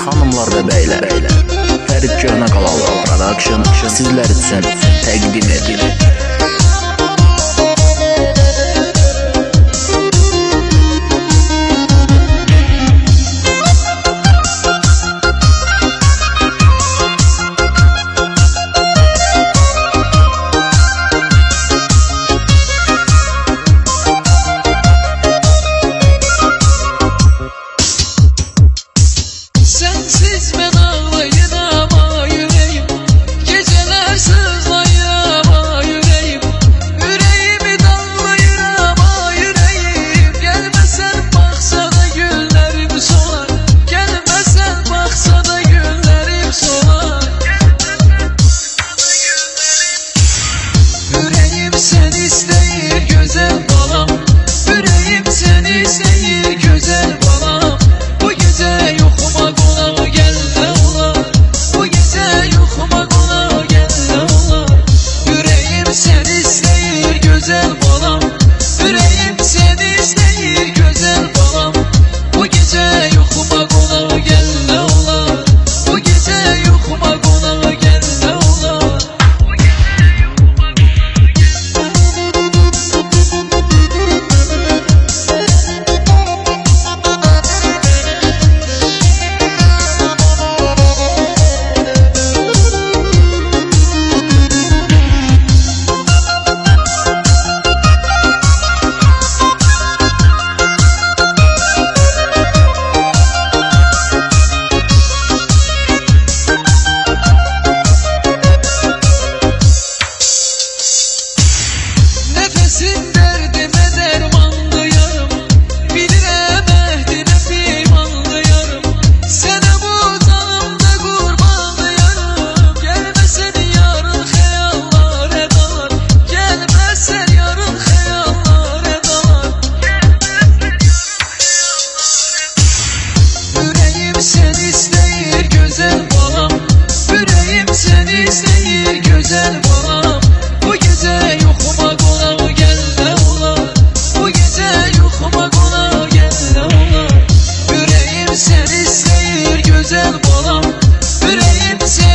Hanımlar ve beyler, Ferit Köhnəkalalı Production sizler için təqdim edir. Sensiz ben ağlayın ama yüreğim, geceler sızlayın ama yüreğim, yüreğimi dallayın ama yüreğim. Gelmesen baksa da günlerim solar, gelmesen baksa da günlerim solar. Yüreğim sen isteyir güzel balam, yüreğim sen isteyir güzel balam. Bu gece yokuma konağa gel ola, bu gece yokuma konağa gel ola. Yüreğim sen isteyir güzel balam, yüreğim sen isteyir güzel balam. Bu gece yokuma konağa gel ola, bu gece yokuma konağa gel ola. Nefesin derdime dermanlı yarım, bilirəm əhdinə peymanlı yarım. Sənə bu canımda qurbanlı yarım. Gəlməsən yarın xəyallara dalar, gəlməsən yarın xəyallara dalar. Yüreğim sen isteyir güzel balam, yüreğim sen isteyir güzel balam. Bu gece yokuma konağa gel ola, bu gece yokuma konağa gel ola. Yüreğim sen isteyir güzel balam, yüreğim sen